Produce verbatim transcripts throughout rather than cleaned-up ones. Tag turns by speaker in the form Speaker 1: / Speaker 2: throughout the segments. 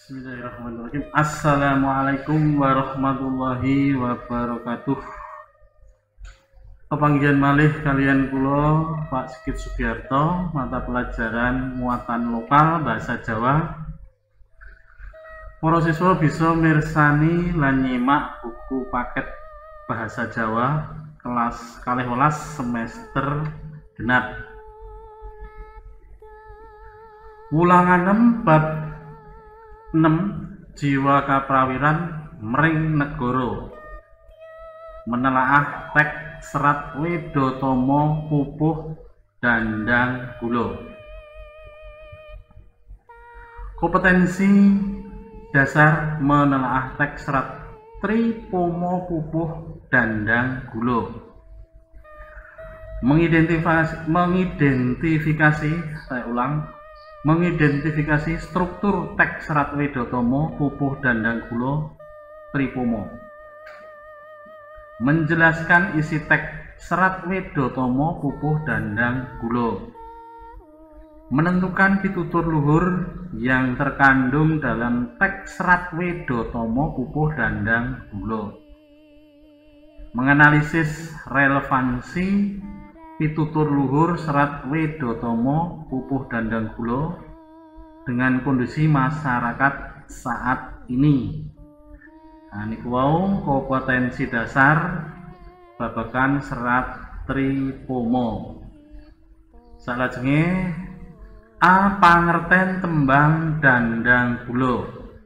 Speaker 1: Bismillahirrahmanirrahim. Assalamualaikum warahmatullahi wabarakatuh. Pepanggihan malih kalian kula Pak Sigit Sugiarto, mata pelajaran muatan lokal bahasa Jawa. Para siswa bisa mirsani lan nyimak buku paket bahasa Jawa kelas kalih welas semester genap. Wulangan enam bab enam jiwa kaprawiran mring negara. Menelaah teks serat Wedhatama pupuh dandang gula. Kompetensi dasar menelaah teks serat Tripoma pupuh dandang gula. Mengidentifikasi mengidentifikasi saya ulang mengidentifikasi struktur teks serat Wedhatama pupuh dandang gula Tripoma. Menjelaskan isi teks serat Wedhatama pupuh dandang gula. Menentukan pitutur luhur yang terkandung dalam teks serat Wedhatama pupuh dandang gula. Menganalisis relevansi pitutur luhur serat Wedhatama pupuh dandang gula dengan kondisi masyarakat saat ini. Nah, niku wau kompetensi dasar babagan serat Tripoma. Salajenge A. Pangerten tembang dandang gula.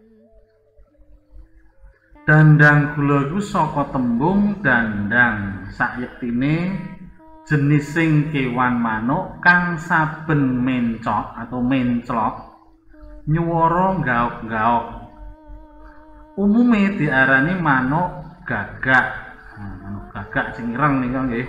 Speaker 1: Dandang gula iku saka tembung dandang, sayektine jenising kewan manuk kang saben mencok atau menclok nyuwara gaok-gaok. Umume diarani manuk gagak. Nah, manuk gagak sing ireng nika nggih.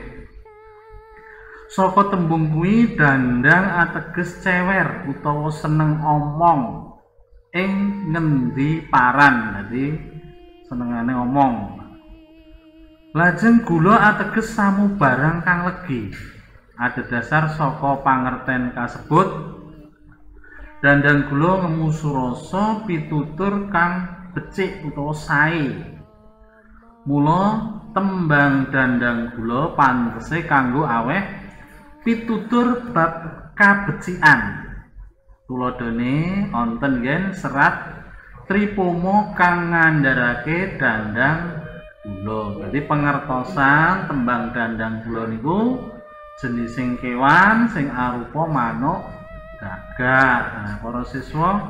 Speaker 1: Saka tembung kuwi dandang ateges cewer utawa seneng omong ing ngendi paran. Dadi senengane omong. Lajeng gula ateges samu barang kang legi. Adhedhasar saka pangerten kasebut, dandang gula ngemu surasa pitutur kang becik utawa sae. Mula tembang dandang gula pantese kanggo aweh pitutur bab kabecikan. Tuladhane wonten nggih serat Tripoma kang ngandharake dandang gula. Jadi pengertosan tembang dandang gula niku jenising kewan sing arupa manuk gagak. Nah, para siswa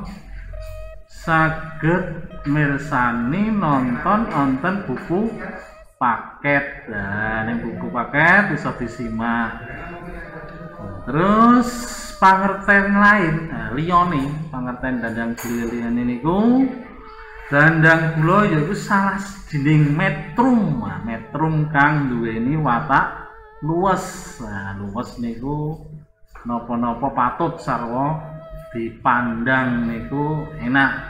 Speaker 1: saged mirsani nonton wonten buku paket. Nah, ning buku paket bisa disimak. Terus pangerten lain, nah, liyane pangerten dandang gula liyane niku dandang gula yaiku salah sijining metrum. Nah, metrum kang duweni watak luwes. Nah, luwes niku napa-napa patut sarwa dipandang niku enak.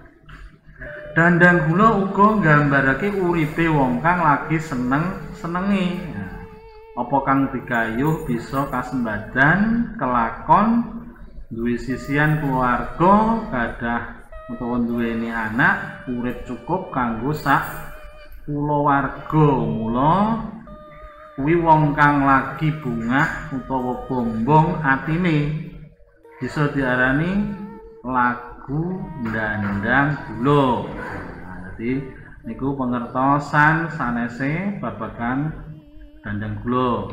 Speaker 1: Dandang gula uga nggambarake uripe wong kang lagi seneng-senenge. Nah, apa kang digayuh bisa kasembadan kelakon duwe sisian keluarga gadah utawa duweni anak urip cukup kanggo sak kulawarga. Mula kuwi wong kang lagi bungah utawa bombong atine bisa diarani lagu dandang gula. Nah, jadi niku pengertosan sanese babagan dandang gula.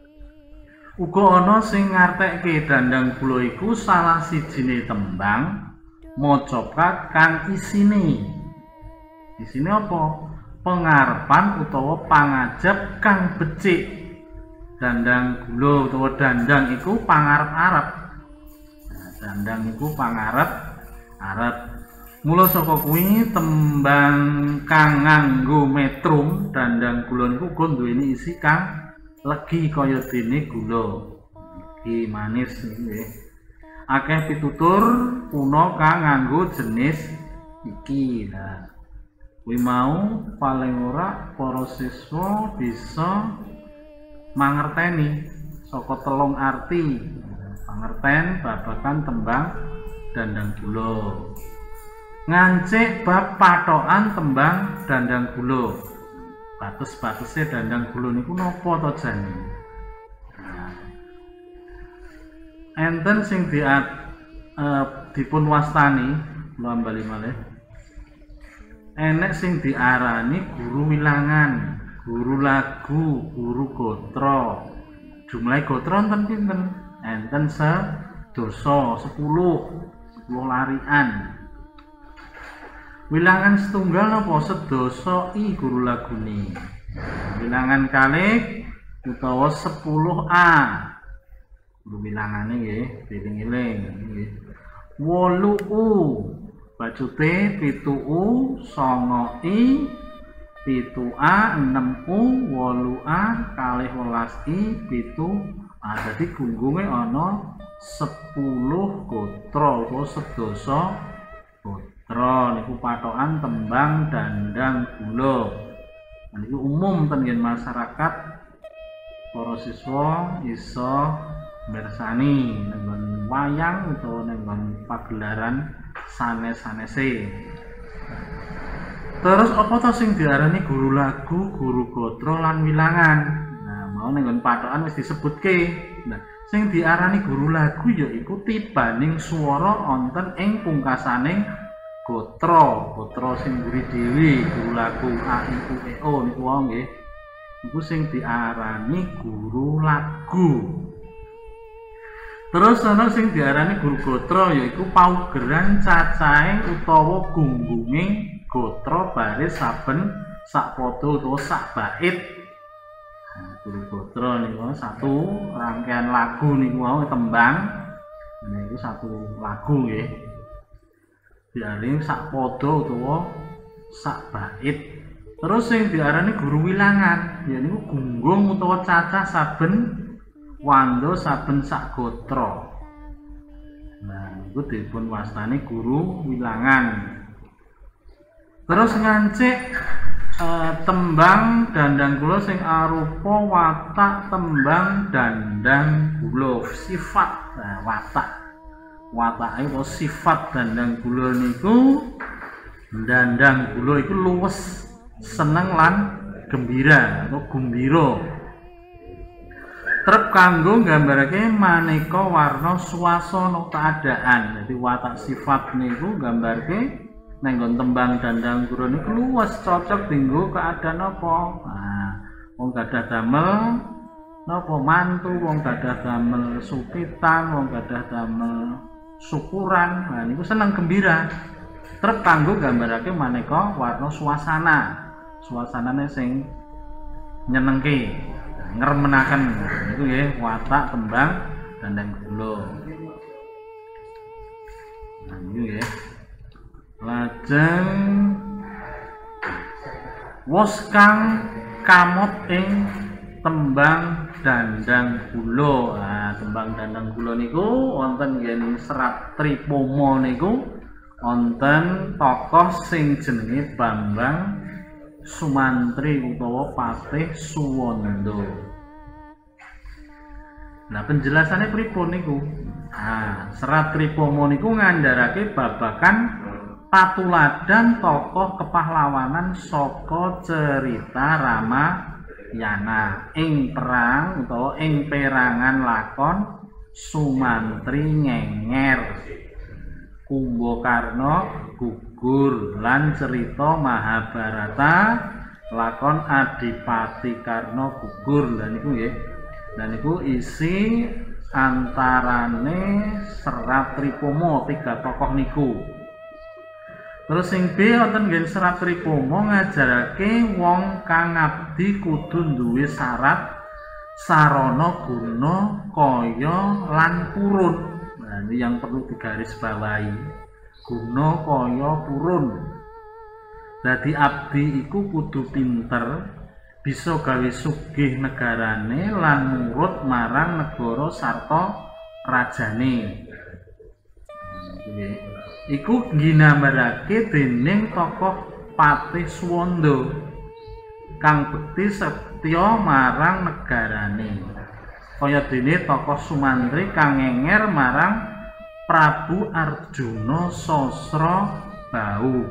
Speaker 1: Uga ana sing ngartekke dandang gula iku salah sijine tembang macapat kang isine. Isine apa? Pengarepan utawa pangajab kang becik. Dandang gula utawa dandang iku pangarep-arep. Nah, dandang iku pangarep-arep. Mula saka kuwi tembang kang nganggo metrum dandang gula niku uga duweni isi kang legi kaya dene gula. Legi manis nggih. Akeh pitutur kuna kang nganggo jenis iki. Nah, kuwi mau paling ora para siswa bisa mangerteni saka telung arti. Pangerten babagan tembang dandang gula. ngancik bab patokan tembang dandang gula. Bates-batese dandang gula niku napa to jane? Nah, enten sing di uh, dipun wastani lambali malih. Enek sing diarani guru wilangan, guru lagu, guru gotra. Jumlah gotra enten pinten? Enten sedoso sepuluh, sepuluh larian. Wilangan setunggal napa sedoso i guru lagune. Wilangan kalih utawa sepuluh A. Guru wilangane nggih, dieling-eling nggih. wolu U. Bacute pitu U, songo I, pitu A, enam U, wolu A, kalih welas I, pitu A. Dadi gunggunge ana sepuluh gotra utawa sedoso gotra. Niku patokan tembang dandang gula. Niku umum ten masyarakat para siswa iso mirsani nenggon wayang utawa nenggon pagelaran sanes-sanese. Terus apa to sing diarani guru lagu, guru gotra lan wilangan? Nah, mau nenggon patokan wis disebutke. Nah, sing diarani guru lagu ya iku tibaning swara wonten ing pungkasaning gotra. Gotra sing mburi dhewe guru lagu A I U E O niku wae nggih. Iku sing diarani guru lagu. Terus ana sing diarani guru gotra yaiku paugeran cacahe utawa gunggunge gotra baris saben sak pada utawa sak bait. Nah, guru gotra niku satu rangkaian lagu niku wae tembang. Niku satu lagu nggih. Diarani sak pada utawa sak bait. Terus sing diarani guru wilangan yaiku gunggung utawa cacah saben wanda saben sak gotra. Nah, itu dipun wastani guru wilangan. Terus ngancik e, tembang dandang gula sing arupa watak tembang dandang gula sifat. Nah, watak watake utawa sifat dandang gula niku dandang gula iku luwes seneng lan gembira atau gumbira. Trep kanggo nggambarake maneka warna swasana keadaan. Jadi watak sifat niku nggambarke nenggon tembang dandang gula niku luwes cocok dinggo keadaan apa? Nah, wong gadah damel napa mantu, wong gadah damel supitan, wong gadah damel syukuran. Nah, niku seneng gembira. Trep kanggo nggambarake maneka warna suasana. Suasanane sing nyenengke. Ngremenaken itu nggih watak tembang dandang gula. Nah niku nggih. Lajeng wos kang kamot ing tembang dandang gula. Nah, tembang dandang gula niku wonten nggih Serat Tripoma niku wonten tokoh sing jenenge Bambang Sumantri utawa Patih Suwanda. Nah, penjelasannya pripun niku? Nah, Serat Tripoma niku ngandharake babagan patuladan tokoh kepahlawanan saka cerita Ramayana ing perang utawa ing perangan lakon Sumantri ngenger, Kumbakarna gugur lan cerita Mahabharata lakon Adipati Karna gugur. Lah niku nggih. Lah niku isi antarane Serat Tripoma tiga tokoh niku. Terus sing B wonten nggih Serat Tripoma ngajarake wong kang ngabdi kudu duwe syarat sarana guna kaya lan purun. Nah, ini yang perlu digarisbawahi. Guna kaya purun. Dadi abdi iku kudu pinter, bisa gawe sugih negarane lan nurut marang negara sarta rajane. Iku ginambarake dening tokoh Patih Suwanda kang bekti setya marang negarane. Kaya dene tokoh Sumantri kang ngenger marang Prabu Arjuna Sasra bau.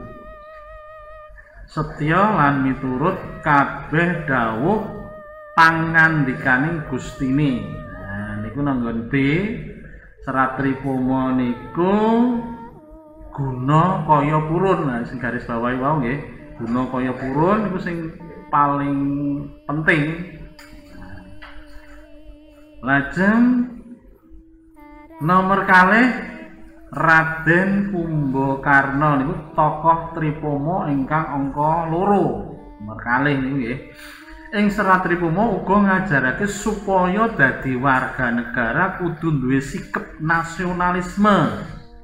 Speaker 1: Setya lan miturut kabeh dawuh pangandikaning Gustine. Nah niku nanggon B. Serat Tripoma niku guna kaya purun. Nah sing garis bawahi wau nggih, guna kaya purun niku sing paling penting. Lajeng nomor kalih Raden Kumbakarna niku tokoh Tripoma ingkang angka loro. Nomor kalih niku nggih. Ing Serat Tripoma uga ngajarake supaya dadi warga negara kudu duwe sikap nasionalisme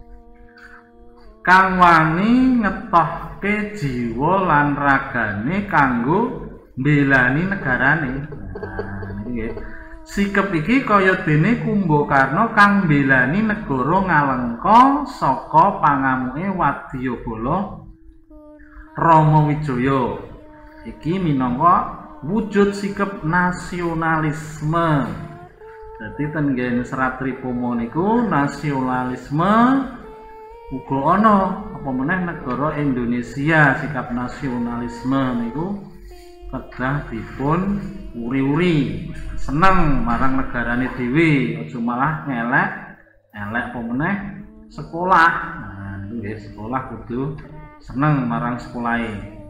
Speaker 1: kang wani ngetohke jiwa lan ragane kanggo mbelani negarane. Nah niku nggih. Sikap iki kaya dene Kumbakarna kang mbelani negara Ngalengka saka pangamuke Wadyabala Rama Wijaya. Iki minangka wujud sikap nasionalisme. Dadi ten nggen Serat Tripoma niku nasionalisme uga ana, apa meneh negara Indonesia sikap nasionalisme niku kedah dipun uri-uri, seneng marang negarane dhewe, aja malah ngelek elek apa meneh sekolah. Nah niku nggih, sekolah kudu seneng marang sekolahe.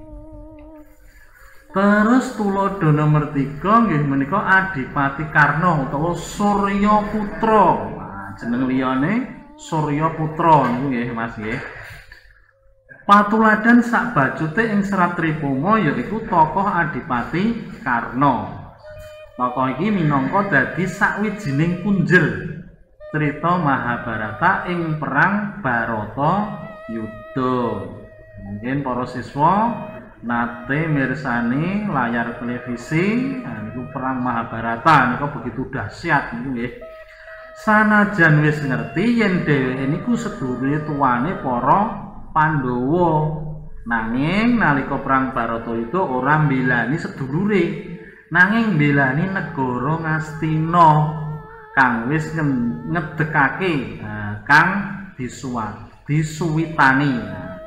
Speaker 1: Terus tulodo nomor tiga nggih menika Adipati Karna utawa Surya Putra. Nah jeneng liyane Surya Putra niku nggih Mas nggih. Patuladan sak bacute ing Serat Tripoma yaiku tokoh Adipati Karna. Tokoh iki minangka dadi sawijining punjer cerita Mahabharata ing perang Barata Yudha. Mungkin para siswa nate mirsani layar televisi, nah, niku perang Mahabharata niku begitu dahsyat niku nggih. Sanajan wis ngerti yen dheweke niku sedulure tuane para Pandhawa, nanging nalika perang Baratayuda ora mbelani sedulure, nanging mbelani negara Ngastina kang wis ngedekake, nah, kang disuwat disuwitani. Nah,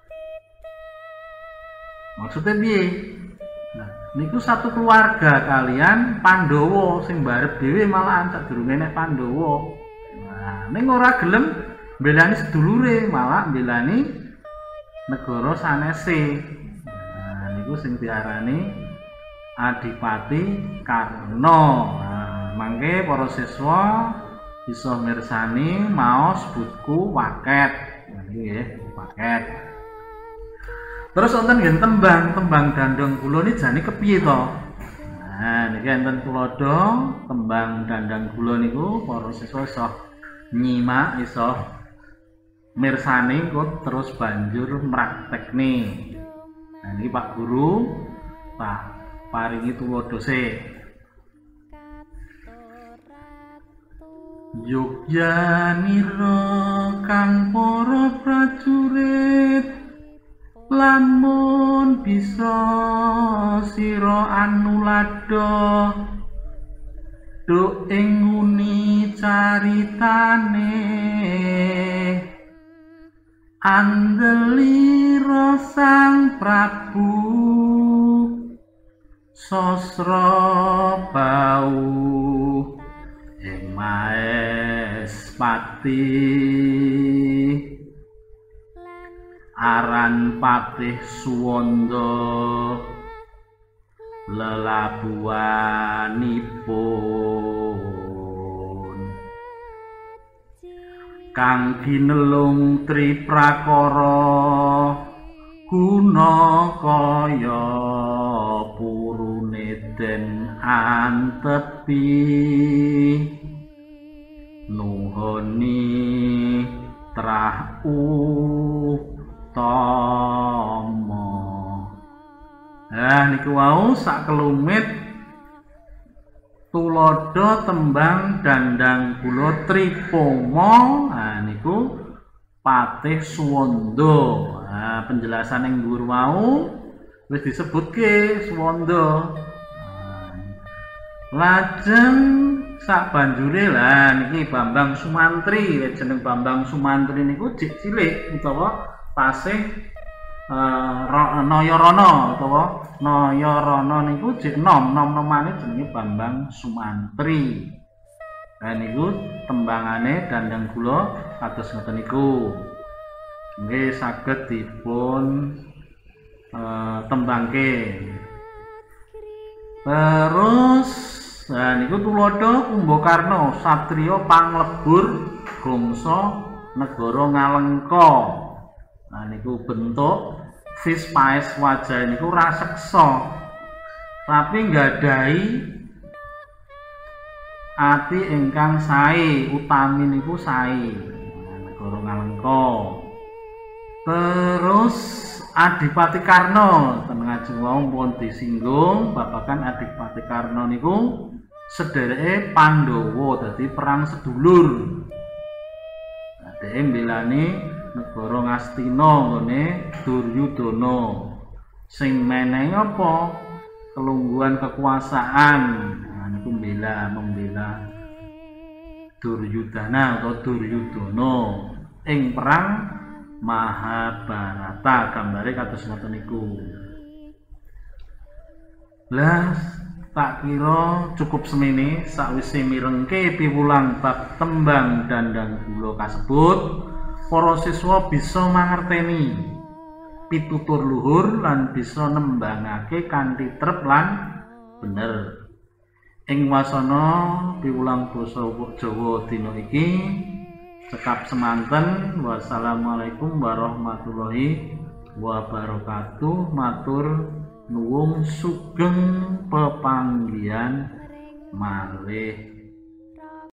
Speaker 1: maksudnya piye? Nah, niku satu keluarga kalian Pandhawa sing barep dhewe malah sadurunge nek Pandhawa. Nah, ning ora gelem mbelani sedulure, malah mbelani negara sanese. Nah niku sing diarani Adipati Karna. Nah, mangke para siswa bisa mirsani maos buku Waket. Nah iki nggih, Waket. Terus wonten nggih tembang, tembang Dandang Kula niki jane kepiye to? Nah niki enten tulodo tembang Dandang Kula niku para siswa iso nyimak, iso mirsani kok terus banjur mraktekne. Nah ini Pak Guru Pak paringi tulodose. Yogyanira kang para prajurit lamun bisa sira anulada duk ing nguni caritane andelira Sang Prabu sasra bau ing Maespati aran Patih Suwanda lelabuhanipun kang ginelung triprakara guna kaya purune den antepi nuhoni trah utama. Nah niku wau sakelumit tulodo tembang Dandang Kula Tripoma. Nah niku Patih Suwanda. Nah penjelasan yang dhuwur mau wis disebutke Suwanda. Lajeng sak banjure lah niki Bambang Sumantri. Jeneng Bambang Sumantri niku jek cilik utawa tasih uh, Nayarana utawa Nayarana niku jek nom nom-nomane jenenge Bambang Sumantri. Nah niku tembangane Dandang Kula kados ngoten niku. Nggih saged dipun uh, tembangke. Terus nah niku tulodo Kumbakarna satriya panglebur gongso negara Ngalengka. Nah niku bentuk vis paes wajah niku raseksa tapi nggadahi ati ingkang sae, utami niku sae. Nah, negara Ngalengka. Terus Adipati Karna ten ngajeng wau pun disinggung babagan Adipati Karna niku sedereke Pandhawa dadi perang sedulur. Nah, dhek mbelani negara Ngastina nggone Duryudana. Sing menehi apa? Kelungguhan kekuasaan. Nah niku mbela membela Duryudana atau Duryudana ing perang Mahabharata, gambare kados ngoten niku. Lah tak kira cukup semene sakwise mirengke piwulang bab tembang Dandang Kula kasebut, para siswa bisa mangerteni pitutur luhur lan bisa nembangake kanthi trep lan bener. Ing wasana piwulang basa Jawa dina iki cekap semanten. Wassalamualaikum warahmatullahi wabarakatuh. Matur nuwun sugeng pepanggihan malih.